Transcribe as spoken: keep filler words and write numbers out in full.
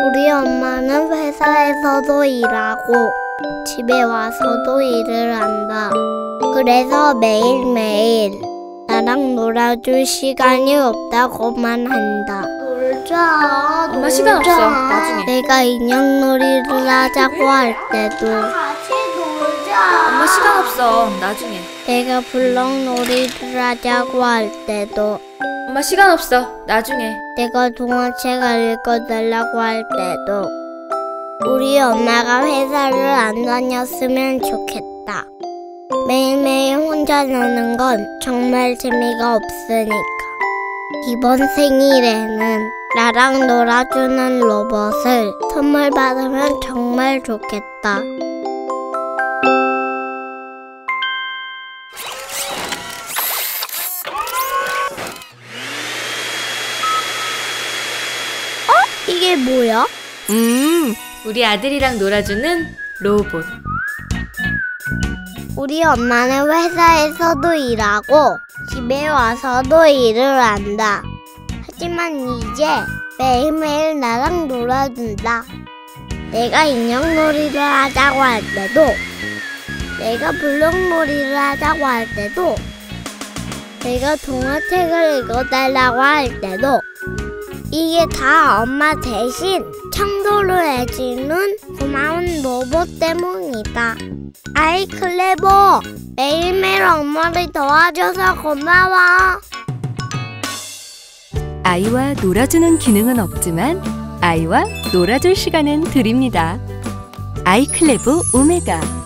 우리 엄마는 회사에서도 일하고 집에 와서도 일을 한다. 그래서 매일매일 나랑 놀아줄 시간이 없다고만 한다. 놀자. 엄마 시간 없어. 나중에. 내가 인형놀이를 하자고 할 때도 같이 놀자. 엄마 시간 없어. 나중에. 내가 블럭놀이를 하자고 할 때도 엄마 시간 없어. 나중에. 내가 동화책을 읽어달라고 할 때도 우리 엄마가 회사를 안 다녔으면 좋겠다. 매일매일 혼자 노는 건 정말 재미가 없으니까. 이번 생일에는 나랑 놀아주는 로봇을 선물 받으면 정말 좋겠다. 어? 이게 뭐야? 음, 우리 아들이랑 놀아주는 로봇. 우리 엄마는 회사에서도 일하고 집에 와서도 일을 한다. 하지만 이제 매일매일 나랑 놀아준다. 내가 인형놀이를 하자고 할 때도, 내가 블록놀이를 하자고 할 때도, 내가 동화책을 읽어달라고 할 때도 이게 다 엄마 대신 청소를 해주는 고마운 로봇 때문이다. 아이 클레버, 매일매일 엄마를 도와줘서 고마워. 아이와 놀아주는 기능은 없지만 아이와 놀아줄 시간은 드립니다. 아이클레브 오메가.